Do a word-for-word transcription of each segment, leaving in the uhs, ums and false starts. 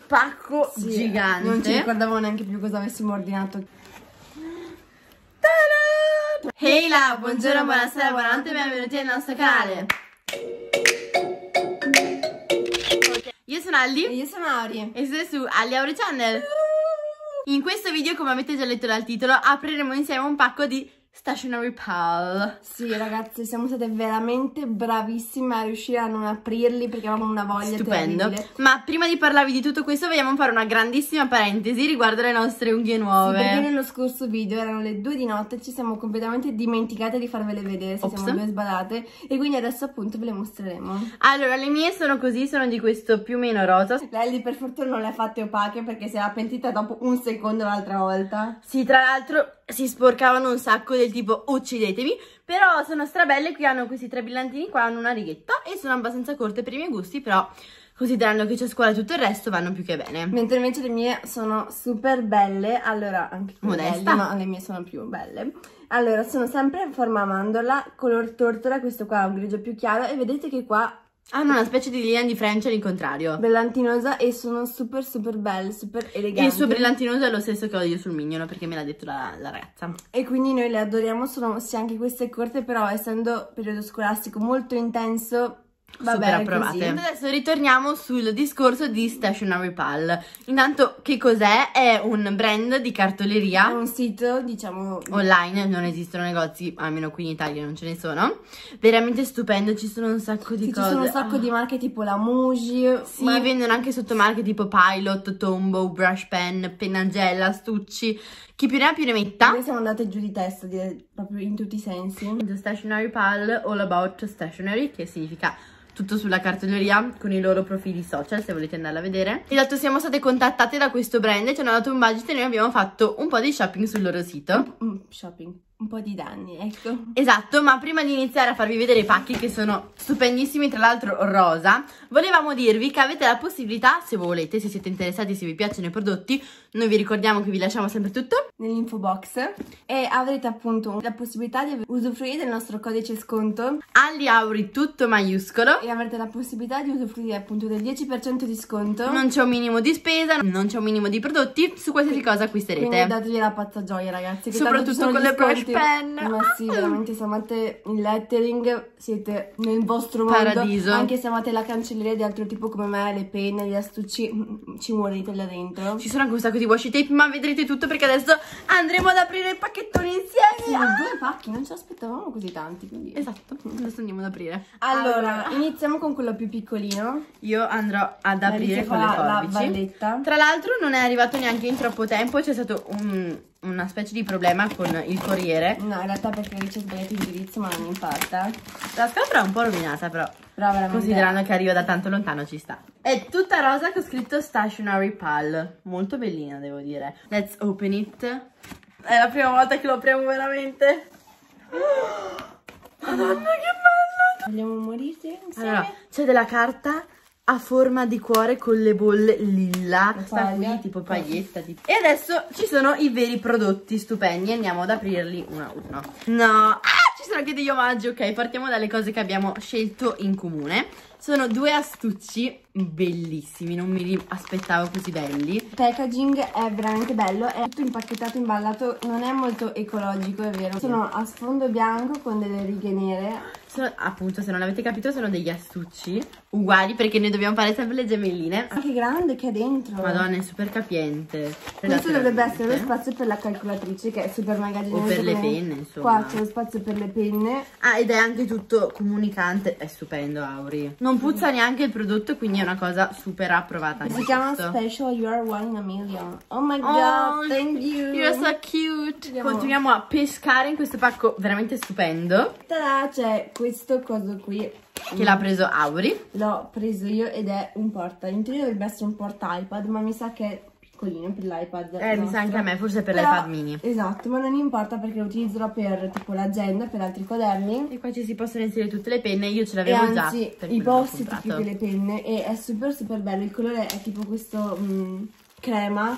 pacco sì, gigante. Non ci ricordavo neanche più cosa avessimo ordinato. Hey là, buongiorno, buonasera, buonanotte, benvenuti nel nostro canale. Io sono Alli E io sono Auri e siete su Alli Auri Channel. In questo video, come avete già letto dal titolo, apriremo insieme un pacco di Stationery Pal. Sì ragazzi, siamo state veramente bravissime a riuscire a non aprirli perché avevamo una voglia Stupendo. terribile. Ma prima di parlarvi di tutto questo vogliamo fare una grandissima parentesi riguardo le nostre unghie nuove. Sì, perché nello scorso video erano le due di notte e ci siamo completamente dimenticate di farvele vedere, se Ops. siamo due sbadate, e quindi adesso appunto ve le mostreremo. Allora, le mie sono così, sono di questo più o meno rosa. Lelli per fortuna non le ha fatte opache perché si era pentita dopo un secondo l'altra volta. Sì, tra l'altro si sporcavano un sacco del tipo uccidetemi, però sono strabelle. Qui hanno questi tre brillantini, qua hanno una righetta e sono abbastanza corte per i miei gusti, però considerando che c'è scuola e tutto il resto vanno più che bene. Mentre invece le mie sono super belle, allora anche Modesta, ma le mie sono più belle. Allora, sono sempre in forma mandorla, color tortora, questo qua è un grigio più chiaro e vedete che qua hanno una specie di linea di French all'incontrario, brillantinosa, e sono super super belle, super eleganti. il suo brillantinoso è lo stesso che ho io sul Mignon, perché me l'ha detto la, la ragazza. E quindi noi le adoriamo, sono sì, anche queste corte, però essendo periodo scolastico molto intenso, va super bene approvate. così. Adesso ritorniamo sul discorso di Stationery Pal. Intanto, che cos'è? È un brand di cartoleria. È un sito, diciamo, online, non esistono negozi, almeno qui in Italia non ce ne sono. Veramente stupendo, ci sono un sacco di sì, cose. ci sono un sacco oh. di marche tipo la Muji. Sì, ma... vendono anche sottomarche tipo Pilot, Tombow, Brush Pen, Pennagella, Stucci. Chi più ne ha più ne metta. Noi siamo andate giù di testa, di- proprio in tutti i sensi. The Stationery Pal, All About Stationery, che significa tutto sulla cartoleria, con i loro profili social, se volete andarla a vedere. Esatto, siamo state contattate da questo brand, ci hanno dato un budget e noi abbiamo fatto un po' di shopping sul loro sito. Mm, shopping, un po' di danni, ecco. Esatto, ma prima di iniziare a farvi vedere i pacchi, che sono stupendissimi, tra l'altro rosa, volevamo dirvi che avete la possibilità, se volete, se siete interessati, se vi piacciono i prodotti, noi vi ricordiamo che vi lasciamo sempre tutto Nell'info box, e avrete appunto la possibilità di usufruire del nostro codice sconto, Alli Auri tutto maiuscolo. e avrete la possibilità di usufruire appunto del dieci per cento di sconto. Non c'è un minimo di spesa, non c'è un minimo di prodotti su qualsiasi cosa acquisterete. Quindi datevi la pazza gioia ragazzi, che soprattutto tanto ci sono con gli le brush sconti. pen. Ma sì, veramente se amate il lettering siete nel vostro mondo. Paradiso. Anche se amate la cancelleria di altro tipo come me, le penne, gli astucci, ci morite là dentro. Ci sono anche un sacco di washi tape, ma vedrete tutto perché adesso andremo ad aprire i pacchettoni insieme. Sì, ma due pacchi, non ci aspettavamo così tanti, quindi... Esatto, adesso andiamo ad aprire. Allora, iniziamo con quello più piccolino. Io andrò ad La aprire Alice con fa le la forbici. valletta. Tra l'altro non è arrivato neanche in troppo tempo, c'è stato un, una specie di problema con il corriere. No, in realtà perché Alice ha sbagliato indirizzo, ma non importa. La scatola è un po' rovinata, però Però veramente... considerando che arriva da tanto lontano ci sta. È tutta rosa con scritto Stationery Pal. Molto bellina, devo dire. Let's open it. È la prima volta che lo apriamo veramente. Madonna, che bello! Vogliamo morire insieme? Allora, c'è della carta a forma di cuore con le bolle lilla. Questa Paglia. qui, tipo paglietta. Tipo. E adesso ci sono i veri prodotti stupendi. Andiamo ad aprirli uno a uno. No! Ah, ci sono anche degli omaggi. Ok, partiamo dalle cose che abbiamo scelto in comune. Sono due astucci bellissimi, non mi aspettavo così belli. Il packaging è veramente bello, è tutto impacchettato, imballato, non è molto ecologico, è vero. Sono a sfondo bianco con delle righe nere. Sono, appunto, se non avete capito, sono degli astucci uguali perché noi dobbiamo fare sempre le gemelline. Ma che grande che è dentro! Madonna, è super capiente. Questo dovrebbe essere lo spazio per la calcolatrice, che è super mega o per le penne, insomma. Qua c'è lo spazio per le penne. Ah, ed è anche tutto comunicante. È stupendo, Auri. Non puzza neanche il prodotto, quindi è una cosa super approvata. Anche Si chiama questo. Special You Are One in a Million. Oh my god, Oh, thank you! You're so cute. Andiamo. Continuiamo a pescare in questo pacco veramente stupendo, Tada, c'è questo coso qui. che l'ha preso Auri. L'ho preso io ed è un porta. In teoria dovrebbe essere un porta iPad, ma mi sa che è piccolino per l'iPad. Eh, mi sa anche a me, forse per Però- l'iPad mini. Esatto, ma non importa perché lo utilizzerò per tipo l'agenda, per altri quaderni. E qua ci si possono inserire tutte le penne, io ce E l'avevo già. anzi, per i quello l'ho post più comprato. che le penne. E è super super bello. Il colore è tipo questo mm, crema.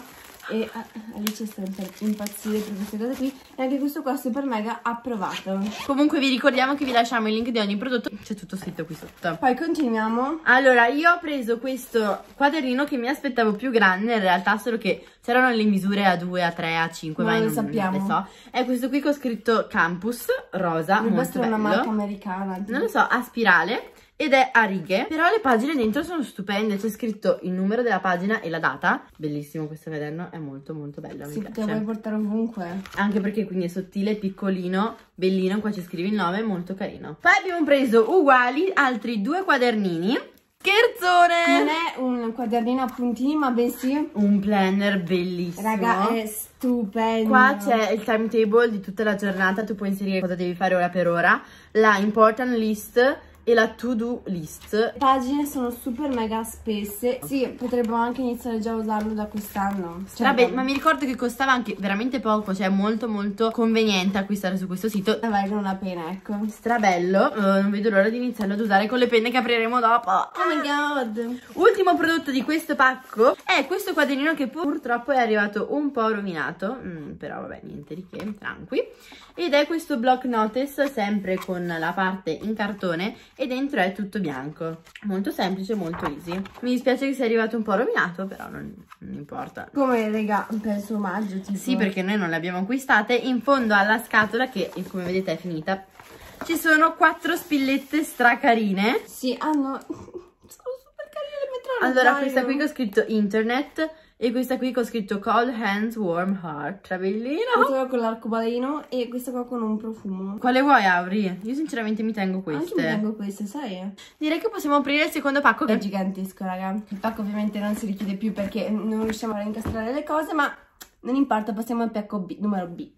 e eh, Alice sta per impazzire per queste cose qui. E anche questo qua super mega approvato. Comunque vi ricordiamo che vi lasciamo il link di ogni prodotto, c'è tutto scritto qui sotto. Poi continuiamo. Allora, io ho preso questo quadernino che mi aspettavo più grande, in realtà solo che c'erano le misure A due, A tre, A cinque, ma non non lo sappiamo. le so. È questo qui che ho scritto Campus, rosa, Dovrebbe molto essere bello. una marca americana. Tipo. Non lo so, a spirale ed è a righe, però le pagine dentro sono stupende, c'è scritto il numero della pagina e la data. Bellissimo questo quaderno, è molto molto bello, mi Sì, piace. te lo puoi portare ovunque. Anche perché quindi è sottile, piccolino, bellino, qua ci scrivi il nome, molto carino. Poi abbiamo preso uguali altri due quadernini. Scherzone! Non è un quadernino a puntini, ma bensì Un planner bellissimo. raga, è stupendo. Qua c'è il timetable di tutta la giornata, tu puoi inserire cosa devi fare ora per ora, la important list e la to-do list. Le pagine sono super mega spesse. Sì, potremmo anche iniziare già a usarlo da quest'anno. Cioè, Vabbè, ma mi ricordo che costava anche veramente poco, cioè molto molto conveniente acquistare su questo sito. valgono la pena, ecco. Strabello, uh, non vedo l'ora di iniziarlo ad usare con le penne che apriremo dopo. Oh my god. Ultimo prodotto di questo pacco è questo quadernino che purtroppo è arrivato un po' rovinato, mm, però vabbè, niente di che, tranqui. Ed è questo block notice, sempre con la parte in cartone e dentro è tutto bianco. Molto semplice, molto easy. Mi dispiace che sia arrivato un po' rovinato, però non, non importa. Come raga, per il suo omaggio tipo. Sì, perché noi non le abbiamo acquistate. In fondo alla scatola, che come vedete è finita, ci sono quattro spillette stracarine. Sì, hanno... sono super carine, le metterò allo Allora, zaino. questa qui che ho scritto internet e questa qui che ho scritto cold hands warm heart. Tra bellino. Questa qua con l'arcobaleno e questa qua con un profumo. Quale vuoi, Auri? Io sinceramente mi tengo Anche mi queste. tengo queste, sai? Direi che possiamo aprire il secondo pacco. È gigantesco, raga. Il pacco ovviamente non si richiude più perché non riusciamo a incastrare le cose, ma non importa, passiamo al pacco B, numero B.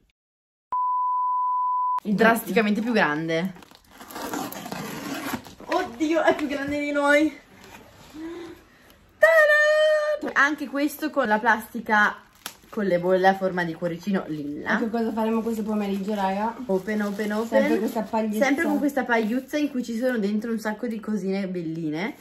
Drasticamente più grande. Oddio, è più grande di noi. Ta-da! Anche questo con la plastica con le bolle a forma di cuoricino lilla. Ecco cosa faremo questo pomeriggio, raga. Open, open, open. Sempre questa pagliuzza. Sempre con questa pagliuzza in cui ci sono dentro un sacco di cosine belline.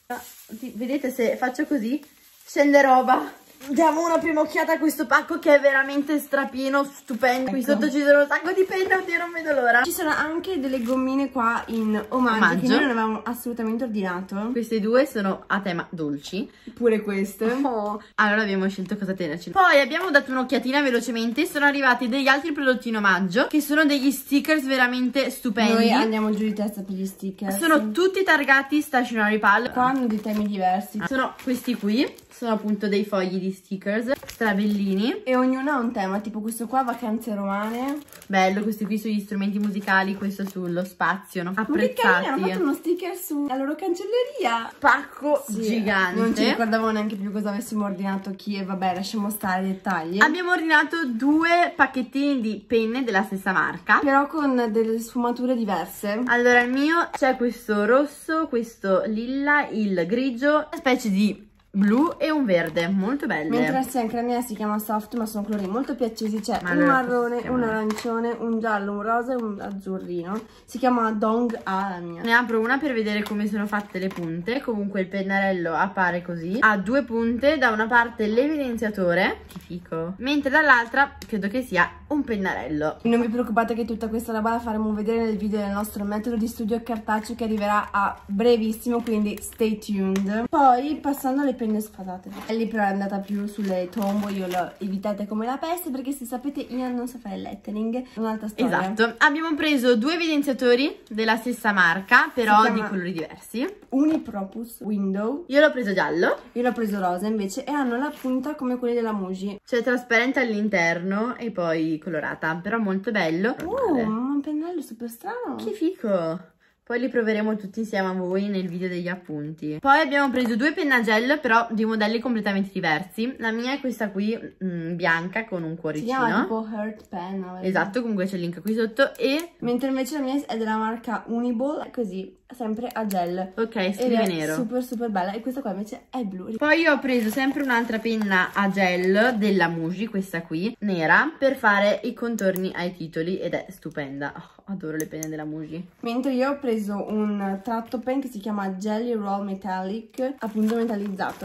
Vedete, se faccio così scende roba. Diamo una prima occhiata a questo pacco che è veramente strapieno, stupendo. Qui Ecco. sotto ci sono un sacco di penne, oddio non vedo l'ora. Ci sono anche delle gommine qua in omaggio, Omaggio. che noi non avevamo assolutamente ordinato. Queste due sono a tema dolci. Pure queste. Oh. Allora abbiamo scelto cosa tenerci. Poi abbiamo dato un'occhiatina velocemente. Sono arrivati degli altri prodotti in omaggio, che sono degli stickers veramente stupendi. Noi andiamo giù di testa per gli sticker. Sono tutti targati Stationery Pal. Qua hanno dei temi diversi. Sono questi qui, sono appunto dei fogli di stickers strabellini. E ognuno ha un tema, tipo questo qua, vacanze romane. Bello, questi qui sugli strumenti musicali, questo sullo spazio, no? Ma che carino, hanno Apprezzati. fatto uno sticker sulla loro cancelleria. Pacco Sì, gigante. non ci ricordavo neanche più cosa avessimo ordinato chi e vabbè, lasciamo stare i dettagli. Abbiamo ordinato due pacchettini di penne della stessa marca. Però con delle sfumature diverse. Allora, il mio c'è questo rosso, questo lilla, il grigio, una specie di blu e un verde, molto belle. Mentre sì, anche la mia si chiama soft, ma sono colori molto più accesi. C'è Ma un allora marrone, possiamo- un arancione, un giallo, un rosa e un azzurrino. Si chiama Dong A la mia. Ne apro una per vedere come sono fatte le punte. Comunque il pennarello appare così. Ha due punte, da una parte l'evidenziatore, che fico, mentre dall'altra credo che sia un pennarello. Non vi preoccupate che tutta questa roba la faremo vedere nel video del nostro metodo di studio cartaceo che arriverà a brevissimo, quindi stay tuned. Poi passando alle penne sfasate. Ellie però è andata più sulle tombo, io l'ho evitate come la peste perché se sapete io non so fare lettering, un'altra storia. Esatto. Abbiamo preso due evidenziatori della stessa marca, però Si di chiama- colori diversi. Unipropus Window, Io l'ho preso giallo, io l'ho preso rosa invece e hanno la punta come quelli della Muji. cioè trasparente all'interno e poi colorata, però molto bello. Uh, ma un pennello super strano. Che fico! Poi li proveremo tutti insieme a voi nel video degli appunti. Poi abbiamo preso due penna gel, però di modelli completamente diversi. La mia è questa qui, mh, bianca, con un Si cuoricino. chiama tipo Heart Pen. vedi? Esatto, comunque c'è il link qui sotto. E, Mentre invece la mia è della marca Uniball, così, sempre a gel. ok, Ed scrive è nero. super super bella. E questa qua invece è blu. Poi io ho preso sempre un'altra penna a gel della Muji, questa qui, nera, per fare i contorni ai titoli ed è stupenda. Oh, adoro le penne della Muji. Mentre io ho preso un tratto pen che si chiama Jelly Roll Metallic, appunto metallizzato.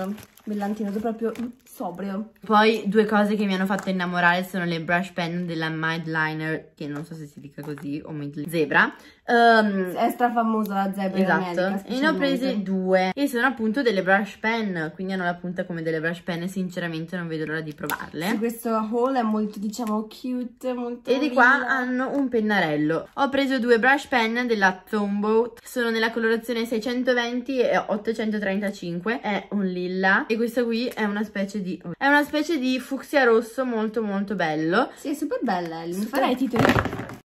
brillantino, proprio sobrio. Poi due cose che mi hanno fatto innamorare sono le brush pen della Midliner, che non so se si dica così, o Mid Zebra. Um, è stra famosa la zebra in America, esatto, e ne ho prese due e sono appunto delle brush pen, quindi hanno la punta come delle brush pen e sinceramente non vedo l'ora di provarle. Sì, questo haul è molto, diciamo, cute, molto e di qua hanno un pennarello. Ho preso due brush pen della Tombow, sono nella colorazione seicentoventi e ottocentotrentacinque, è un lilla e questa qui è una specie di è una specie di fucsia rosso molto molto bello. Sì, è super bella, mi farei i titoli.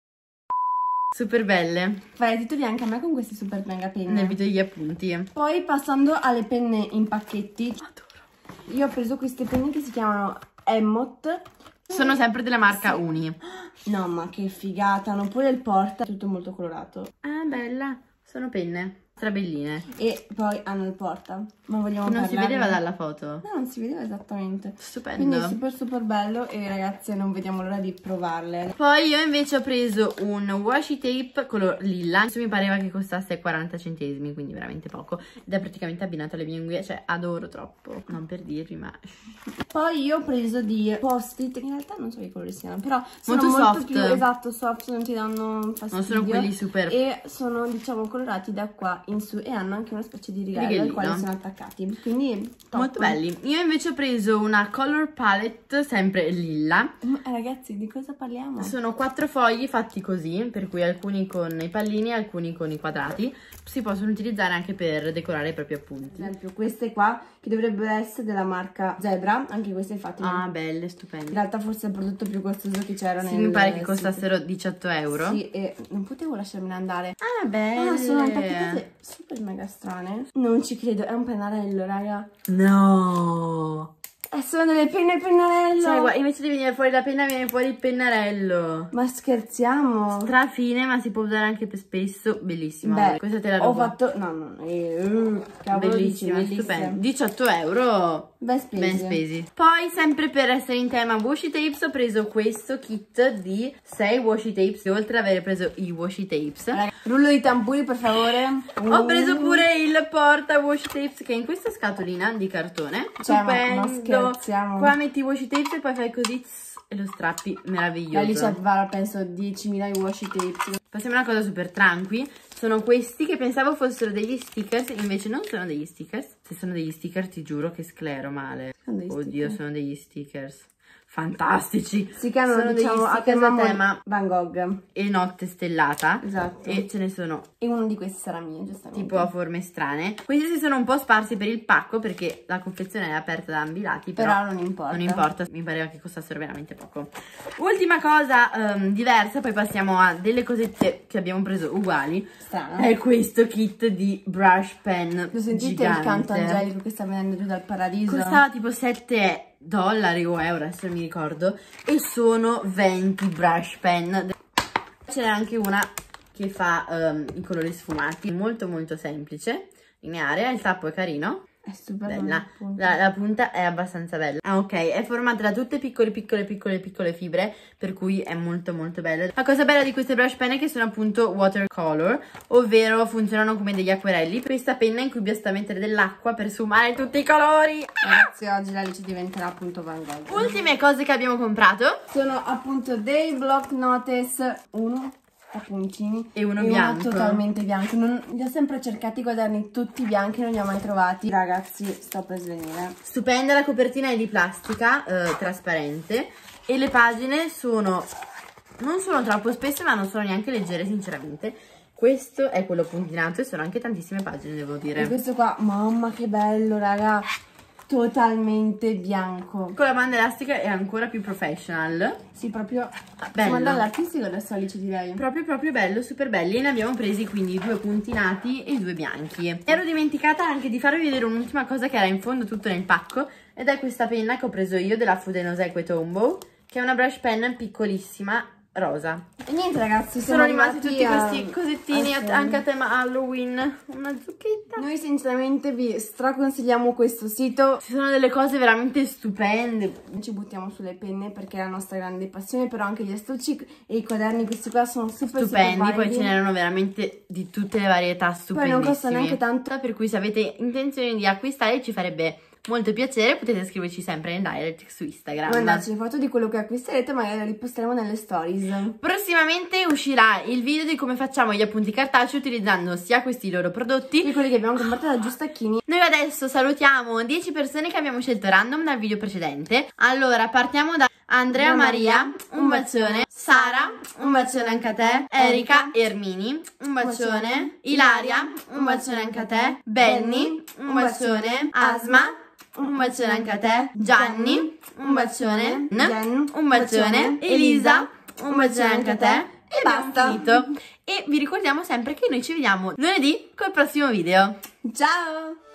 Super belle. Farei titoli anche a me con queste super mega penne. Nel video gli appunti. Poi passando alle penne in pacchetti. Adoro. Io ho preso queste penne che si chiamano Emot. Sono sempre della marca sì. Uni. No, ma che figata, hanno pure il porta, tutto molto colorato. Ah, bella. Sono penne. Strabelline. E poi hanno il porta. Ma vogliamo non parlarne? si vedeva dalla foto? No, non si vedeva esattamente. Stupendo. Quindi è super super bello e ragazze non vediamo l'ora di provarle. Poi io invece ho preso un washi tape color lilla. Questo mi pareva che costasse quaranta centesimi, quindi veramente poco. Ed è praticamente abbinato alle mie unghie, cioè adoro troppo. Non per dirvi, ma... Poi io ho preso di post-it, che in realtà non so che colori siano, però sono molto, molto soft. più, esatto, soft, non ti danno fastidio. Non sono quelli super... E sono, diciamo, colorati da qua in su e hanno anche una specie di righello al quale sono attaccati, quindi top. Molto belli. Io invece ho preso una color palette sempre lilla. Ma ragazzi, di cosa parliamo? Sono quattro fogli fatti così, per cui alcuni con i pallini e alcuni con i quadrati. Si possono utilizzare anche per decorare i propri appunti. Ad esempio queste qua che dovrebbero essere della marca Zebra, anche queste infatti. Ah, belle, stupende. In realtà forse è il prodotto più costoso che c'era. Sì, mi pare che costassero diciotto euro. Sì, e non potevo lasciarmene andare. Ah, belle. Ah, sono impacchettate super mega strane. Non ci credo, è un pennarello, raga. No. Eh, sono delle penne pennarello. Cioè, guarda, invece di venire fuori la penna viene fuori il pennarello. Ma scherziamo? Strafine, ma si può usare anche per spesso. Bellissima. Beh, questa te la ho rubo. fatto... No, no, no. Eh, uh, cavolo, bellissima, bellissima. stupenda. diciotto euro. Ben spesi. Ben spesi. Poi, sempre per essere in tema washi tapes, ho preso questo kit di sei washi tapes. Oltre ad aver preso i washi tapes, Ragazzi, rullo di tamburi, per favore. Uh. Ho preso pure il porta washi tapes che è in questa scatolina di cartone. Cioè, ma, ma stupendo. scherziamo. Qua metti i washi tapes e poi fai così tss, e lo strappi, meraviglioso. Da lì c'è vara, penso, diecimila washi tapes. Passiamo a una cosa super tranqui. Sono questi che pensavo fossero degli stickers, invece non sono degli stickers. Se sono degli stickers ti giuro che sclero male. Oddio, stickers. Sono degli stickers fantastici. Si chiamano, sono diciamo, degli stickers a tema Van Gogh e notte stellata. Esatto. E ce ne sono. E uno di questi sarà mio, giustamente. Tipo a forme strane. Questi si sono un po' sparsi per il pacco perché la confezione è aperta da ambi i lati. Però, però non importa. Non importa, mi pareva che costassero veramente poco. Ultima cosa um, diversa, poi passiamo a delle cosette che abbiamo preso uguali. Strano. È questo kit di brush pen. Lo sentite gigante. il canto angelico che sta venendo giù dal paradiso? Costava tipo sette dollari o euro, adesso non mi ricordo. E sono venti brush pen. Ce n'è anche una che fa um, i colori sfumati, molto molto semplice, lineare, il tappo è carino. È super bella, la, la punta è abbastanza bella. Ah, ok, è formata da tutte piccole piccole piccole piccole fibre, per cui è molto molto bella. La cosa bella di queste brush pen è che sono appunto watercolor, ovvero funzionano come degli acquerelli. Questa penna in cui basta mettere dell'acqua per sfumare tutti i colori. Ragazzi, oggi la luce diventerà appunto Van Gogh. Ultime cose che abbiamo comprato sono appunto dei block notice, uno a puntini e uno e bianco, uno totalmente bianco. Non, li ho sempre cercati quaderni tutti bianchi, non li ho mai trovati. Ragazzi, sto per svenire. Stupenda, la copertina è di plastica eh, trasparente e le pagine sono non sono troppo spesse ma non sono neanche leggere sinceramente. Questo è quello puntinato e sono anche tantissime pagine, devo dire. E questo qua, mamma che bello, raga, totalmente bianco. Con la banda elastica è ancora più professional. Sì, proprio bello. Ma dall'artistico adesso Alice direi. Proprio proprio bello, super belli. E ne abbiamo presi quindi due puntinati e due bianchi. Ero dimenticata anche di farvi vedere un'ultima cosa che era in fondo tutto nel pacco. Ed è questa penna che ho preso io della Food and Oseque Tombow, che è una brush pen piccolissima, rosa. E niente ragazzi, sono rimasti tutti a... questi cosettini a anche a tema Halloween. Una zucchetta. Noi sinceramente vi straconsigliamo questo sito. Ci sono delle cose veramente stupende. Ci buttiamo sulle penne perché è la nostra grande passione, però anche gli estucci e i quaderni questi qua sono super stupendi. Super poi ce n'erano veramente di tutte le varietà stupendissime. Poi non costa neanche tanto, per cui se avete intenzione di acquistare ci farebbe molto piacere, potete scriverci sempre in direct su Instagram. Mandarci foto di quello che acquisterete, magari la riposteremo nelle stories. Prossimamente uscirà il video di come facciamo gli appunti cartacei utilizzando sia questi loro prodotti e quelli che abbiamo comprato da Giustacchini. Noi adesso salutiamo dieci persone che abbiamo scelto random dal video precedente. Allora partiamo da Andrea Maria, un bacione. Sara, un bacione anche a te. Erika, Ermini, un bacione. Ilaria, un bacione anche a te. Benny, un bacione. Asma, un bacione anche a te. Gianni, un bacione. Un bacione. Elisa, un bacione anche a te. E basta. Finito. E vi ricordiamo sempre che noi ci vediamo lunedì col prossimo video. Ciao!